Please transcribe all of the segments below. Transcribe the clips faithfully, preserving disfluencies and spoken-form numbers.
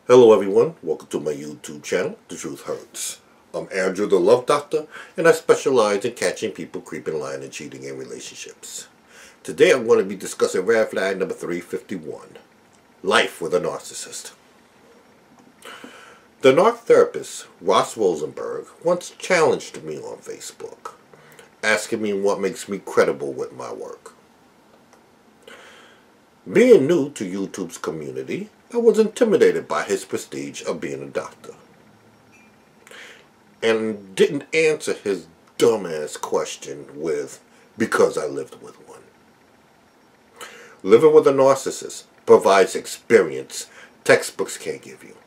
Hello everyone, welcome to my YouTube channel, The Truth Hurts. I'm Andrew the Love Doctor, and I specialize in catching people creeping, lying, and cheating in relationships. Today I'm going to be discussing red flag number three fifty-one, life with a narcissist. The narc therapist, Ross Rosenberg, once challenged me on Facebook, asking me what makes me credible with my work. Being new to YouTube's community, I was intimidated by his prestige of being a doctor, and didn't answer his dumbass question with, because I lived with one. Living with a narcissist provides experience textbooks can't give you.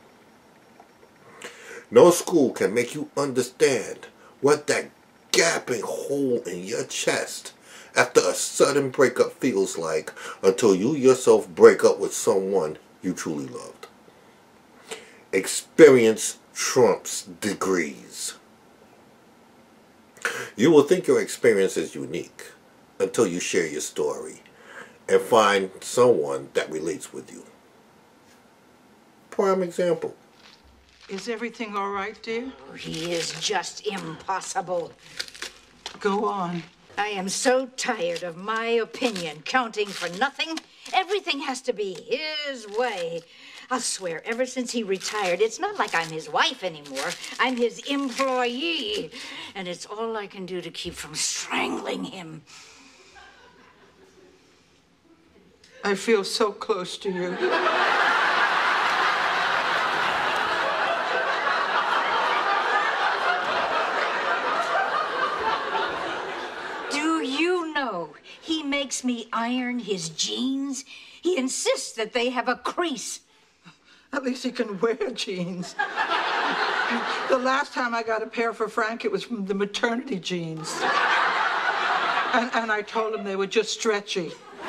No school can make you understand what that gaping hole in your chest after a sudden breakup feels like until you yourself break up with someone you truly loved. Experience trumps degrees. You will think your experience is unique until you share your story and find someone that relates with you. Prime example. Is everything all right, dear? He is just impossible. Go on. I am so tired of my opinion counting for nothing. Everything has to be his way. I'll swear, ever since he retired, it's not like I'm his wife anymore. I'm his employee. And it's all I can do to keep from strangling him. I feel so close to you. He makes me iron his jeans. He insists that they have a crease. At least he can wear jeans. The last time I got a pair for Frank, it was from the maternity jeans. And, and I told him they were just stretchy.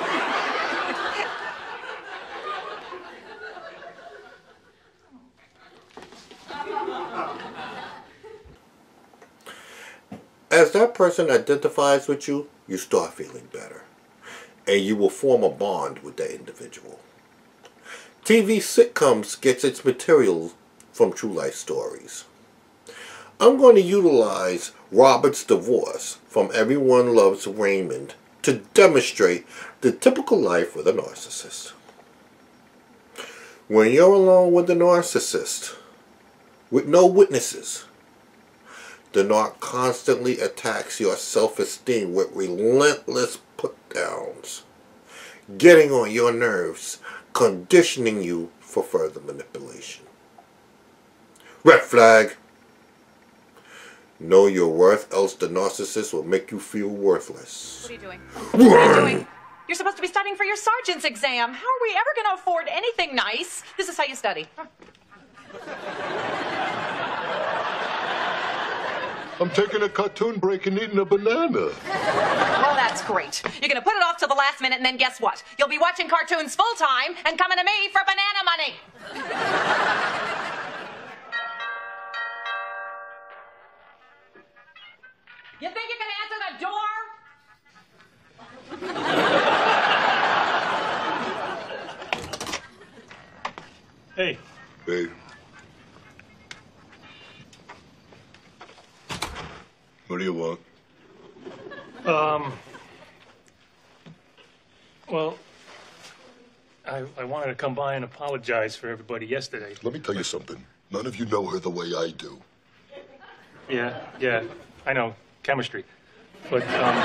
As that person identifies with you, you start feeling better, and you will form a bond with that individual. T V sitcoms gets its material from true life stories. I'm going to utilize Robert's divorce from Everyone Loves Raymond to demonstrate the typical life with a narcissist. When you're alone with a narcissist, with no witnesses, the narc constantly attacks your self-esteem with relentless put-downs, getting on your nerves, conditioning you for further manipulation. Red flag. Know your worth, else the narcissist will make you feel worthless. What are you doing? What are you doing? You're supposed to be studying for your sergeant's exam. How are we ever going to afford anything nice? This is how you study. I'm taking a cartoon break and eating a banana. Well, that's great. You're going to put it off till the last minute, and then guess what? You'll be watching cartoons full-time and coming to me for banana money. You think you can answer the door? Hey. Hey. What do you want? Um, well, I, I wanted to come by and apologize for everybody yesterday. Let me tell you something. None of you know her the way I do. Yeah, yeah, I know, chemistry. But, um,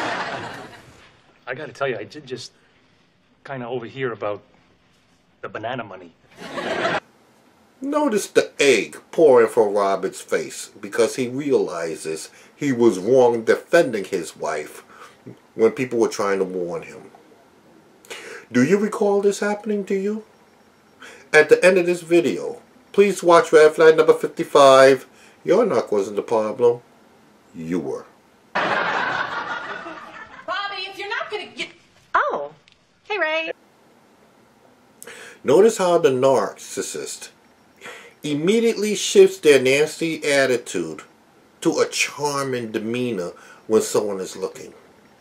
I gotta tell you, I did just kind of overhear about the banana money. Notice the egg pouring from Robert's face because he realizes he was wrong defending his wife when people were trying to warn him. Do you recall this happening to you? At the end of this video, please watch red flag number fifty-five. Your knock wasn't the problem. You were. Bobby, if you're not going to get... Oh. Hey, Ray. Notice how the narcissist immediately shifts their nasty attitude to a charming demeanor when someone is looking,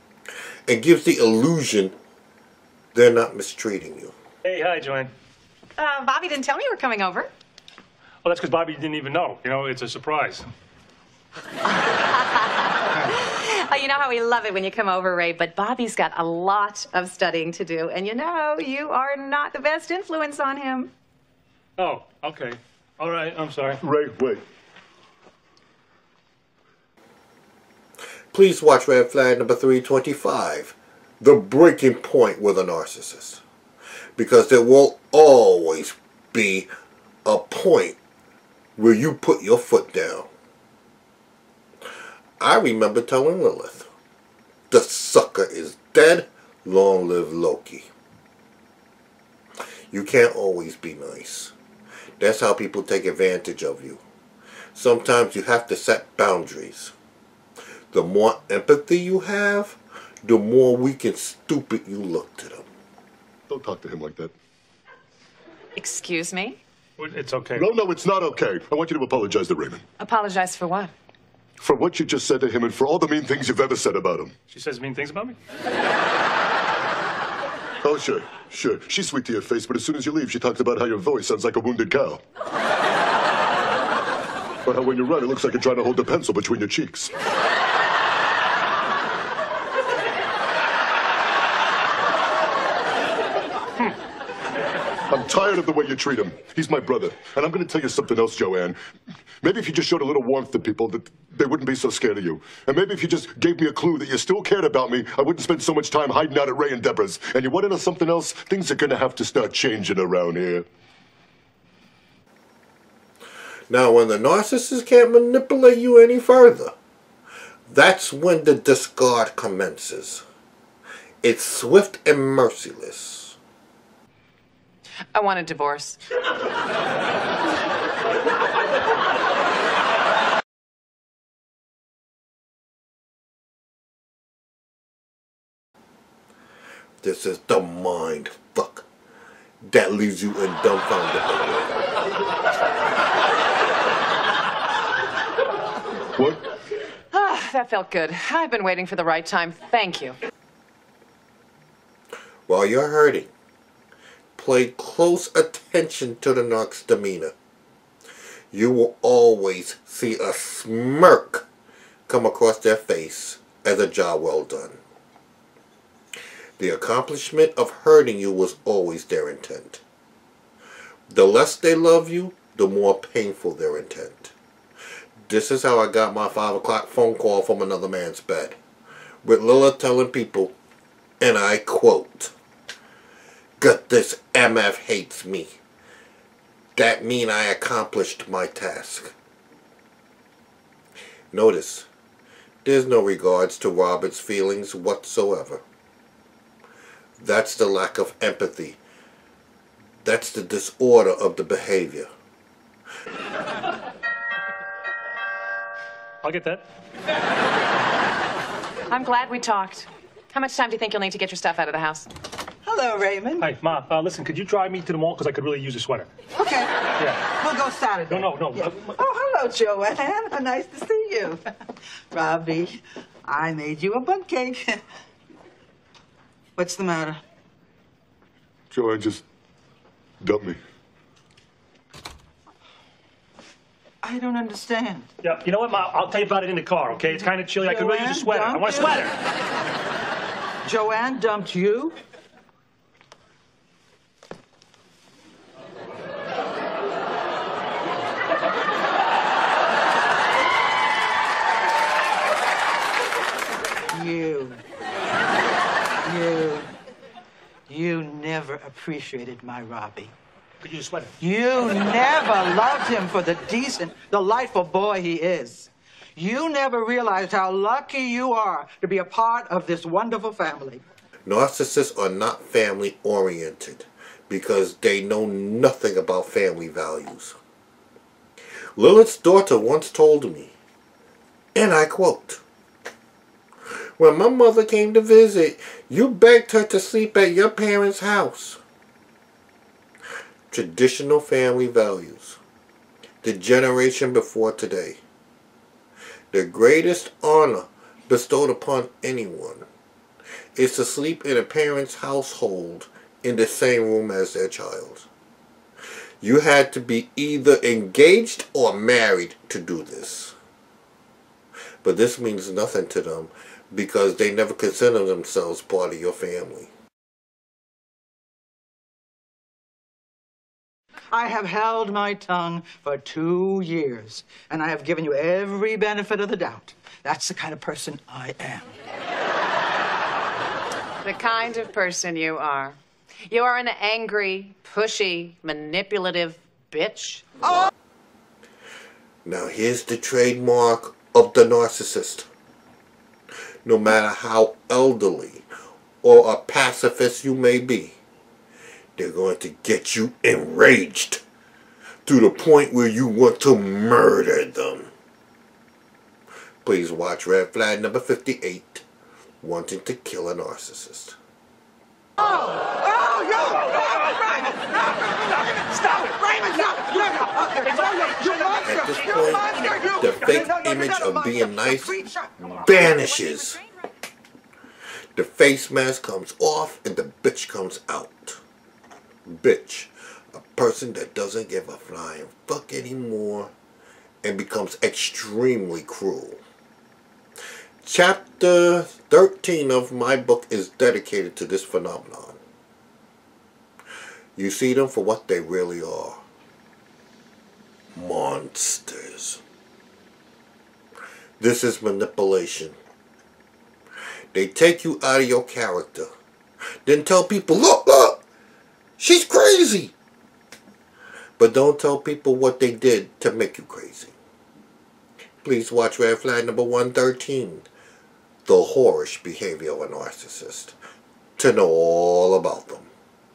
and gives the illusion they're not mistreating you. Hey, hi, Joanne. Uh, Bobby didn't tell me you were coming over. Well, that's because Bobby didn't even know. You know, it's a surprise. Oh, you know how we love it when you come over, Ray, but Bobby's got a lot of studying to do, and you know, you are not the best influence on him. Oh, okay. All right, I'm sorry. Ray, wait. Please watch Red Flag number three twenty-five, The Breaking Point with a Narcissist. Because there will always be a point where you put your foot down. I remember telling Lilith, the sucker is dead, long live Loki. You can't always be nice. That's how people take advantage of you. Sometimes you have to set boundaries. The more empathy you have, the more weak and stupid you look to them. Don't talk to him like that. Excuse me? It's okay. No, no, it's not okay. I want you to apologize to Raymond. Apologize for what? For what you just said to him and for all the mean things you've ever said about him. She says mean things about me? Oh, sure, sure. She's sweet to your face, but as soon as you leave, she talks about how your voice sounds like a wounded cow. Or how when you run, it looks like you're trying to hold a pencil between your cheeks. I'm tired of the way you treat him. He's my brother. And I'm going to tell you something else, Joanne. Maybe if you just showed a little warmth to people, that they wouldn't be so scared of you. And maybe if you just gave me a clue that you still cared about me, I wouldn't spend so much time hiding out at Ray and Deborah's. And you want to know something else? Things are going to have to start changing around here. Now, when the narcissist can't manipulate you any further, that's when the discard commences. It's swift and merciless. I want a divorce. This is the mind fuck that leaves you in dumbfounded. What? Ah, that felt good. I've been waiting for the right time. Thank you. While you're hurting, pay close attention to the narc's demeanor. You will always see a smirk come across their face as a job well done. The accomplishment of hurting you was always their intent. The less they love you, the more painful their intent. This is how I got my five o'clock phone call from another man's bed, with Lila telling people, and I quote, "Gut, this M F hates me. That mean I accomplished my task." Notice, there's no regards to Robert's feelings whatsoever. That's the lack of empathy. That's the disorder of the behavior. I'll get that. I'm glad we talked. How much time do you think you'll need to get your stuff out of the house? Hello, Raymond. Hi, Ma. Uh, listen, could you drive me to the mall? Because I could really use a sweater. Okay. Yeah. We'll go Saturday. No, no, no. Yeah. Uh, Oh, hello, Joanne. Nice to see you. Robbie, I made you a bundt cake. What's the matter? Joanne just dumped me. I don't understand. Yeah, you know what, Ma? I'll tell you about it in the car, okay? It's kind of chilly. I could really use a sweater. I want a sweater. Joanne dumped you? You. You. You never appreciated my Robbie. Could use a sweater. You never loved him for the decent, delightful boy he is. You never realized how lucky you are to be a part of this wonderful family. Narcissists are not family oriented because they know nothing about family values. Lilith's daughter once told me, and I quote, "When my mother came to visit, you begged her to sleep at your parents' house." Traditional family values. The generation before today. The greatest honor bestowed upon anyone is to sleep in a parent's household in the same room as their child. You had to be either engaged or married to do this. But this means nothing to them because they never consider themselves part of your family. I have held my tongue for two years, and I have given you every benefit of the doubt. That's the kind of person I am. The kind of person you are. You are an angry, pushy, manipulative bitch. Oh. Now here's the trademark of the narcissist. No matter how elderly or a pacifist you may be, they're going to get you enraged to the point where you want to murder them. Please watch Red Flag number fifty-eight, Wanting to Kill a Narcissist. Oh! Oh, you! Stop it! Raymond, stop! At this point, the fake image of being nice vanishes. The face mask comes off and the bitch comes out. Bitch, a person that doesn't give a flying fuck anymore and becomes extremely cruel. Chapter thirteen of my book is dedicated to this phenomenon. You see them for what they really are. Monsters. This is manipulation. They take you out of your character. Then tell people, look, look, she's crazy. But don't tell people what they did to make you crazy. Please watch Red Flag number one thirteen. The whorish behavior of a narcissist, to know all about them.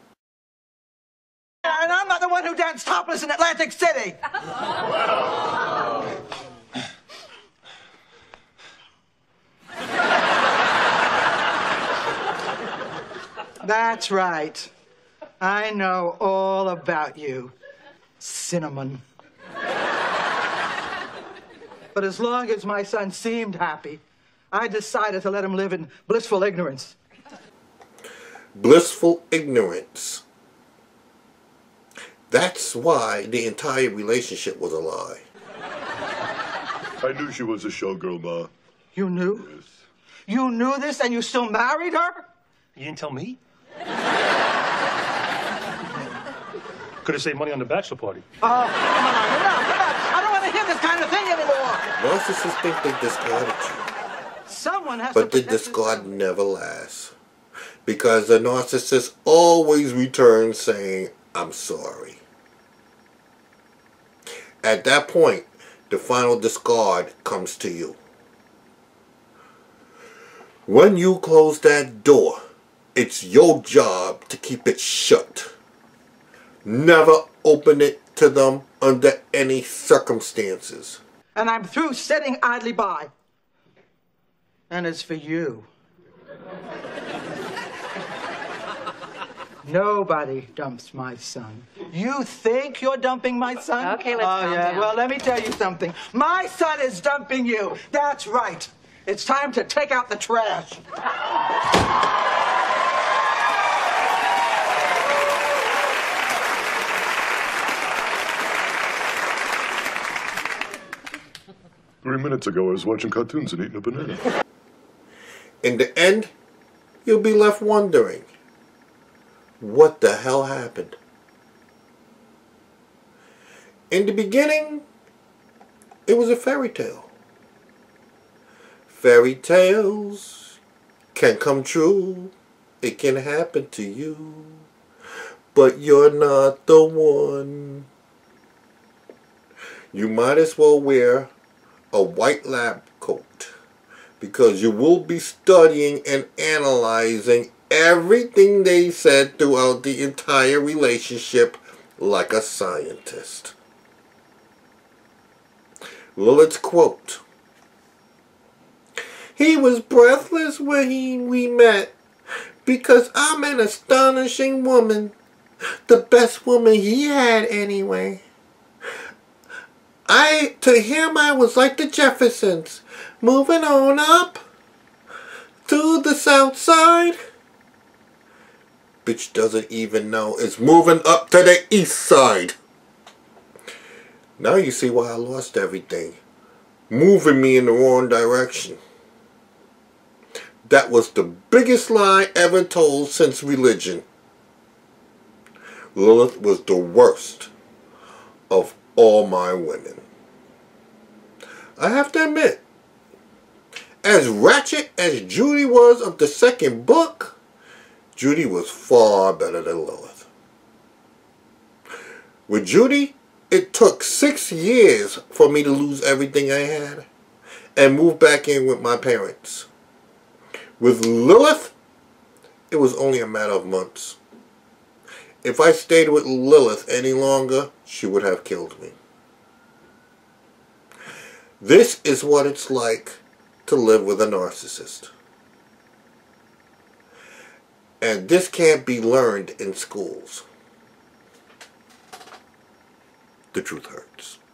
And I'm not the one who danced topless in Atlantic City. That's right. I know all about you, Cinnamon. But as long as my son seemed happy, I decided to let him live in blissful ignorance. Blissful ignorance. That's why the entire relationship was a lie. I knew she was a showgirl, Ma. You knew? Yes. You knew this and you still married her? You didn't tell me? Could have saved money on the bachelor party. Oh, come on, enough, enough. I don't want to hear this kind of thing anymore. Narcissists think they discarded you. Someone has But to the discard never lasts. Because the narcissist always returns saying, I'm sorry. At that point, the final discard comes to you. When you close that door, it's your job to keep it shut. Never open it to them under any circumstances. And I'm through sitting idly by. And it's for you. Nobody dumps my son. You think you're dumping my son? Okay, let's oh, calm yeah. down. Well, let me tell you something. My son is dumping you. That's right. It's time to take out the trash. Three minutes ago, I was watching cartoons and eating a banana. In the end, you'll be left wondering, what the hell happened? In the beginning, it was a fairy tale. Fairy tales can come true. It can happen to you. But you're not the one. You might as well wear a white lab coat, because you will be studying and analyzing everything they said throughout the entire relationship like a scientist. Lilith's quote: "He was breathless when he, we met, because I'm an astonishing woman. The best woman he had anyway. I, to him, I was like the Jeffersons, moving on up to the south side." Bitch doesn't even know it's moving up to the east side. Now you see why I lost everything. Moving me in the wrong direction. That was the biggest lie ever told since religion. Lilith was the worst of all my women. I have to admit, as ratchet as Judy was of the second book, Judy was far better than Lilith. With Judy, it took six years for me to lose everything I had and move back in with my parents. With Lilith, it was only a matter of months. If I stayed with Lilith any longer, she would have killed me. This is what it's like to live with a narcissist. And this can't be learned in schools. The truth hurts.